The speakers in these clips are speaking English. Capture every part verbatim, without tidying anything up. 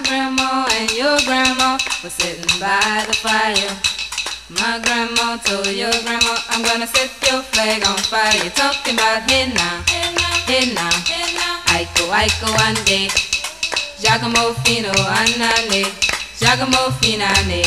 grandma and your grandma were sitting by the fire. My grandma told your grandma, I'm gonna set your flag on fire. You're talking about hey now, hey now, Iko Iko ande, Giacomo fino anane, Giacomo finane.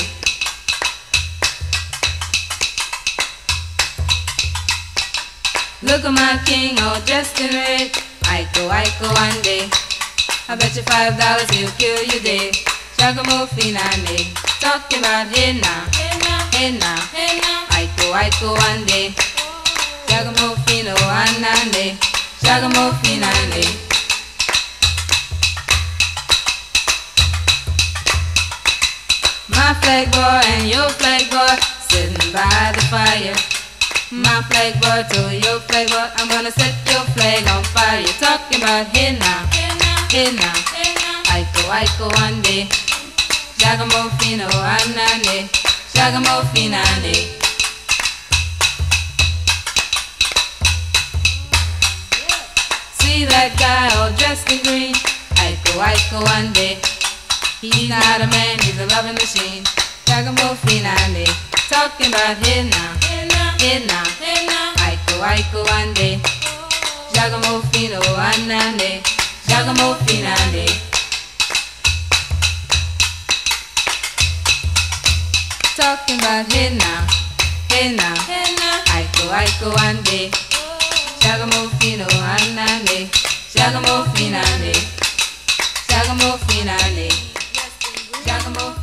Look at my king all dressed in red, Iko Iko ande. I bet you five dollars he'll kill you dead, Giacomo finane. Talking about hey now, hey now, Iko Iko ande, Giacomo fino anane, Giacomo finane. My flag boy and your flag boy sitting by the fire. My flag boy told your flag boy, I'm gonna set your flag on fire. You're talking about hey now, hey now, Iko Iko ande, Giacomo fino anane, Giacomo finane. See that guy all dressed in green, Iko Iko ande. He's not a man, he's a loving machine, Giacomo finane. Talking about hey now, hey now, Iko Iko ande, Giacomo fino anane, Giacomo finane. Talking about hey now, hey now, Iko Iko ande, Giacomo fino anane, Giacomo finane, Giacomo finane, Giacomo.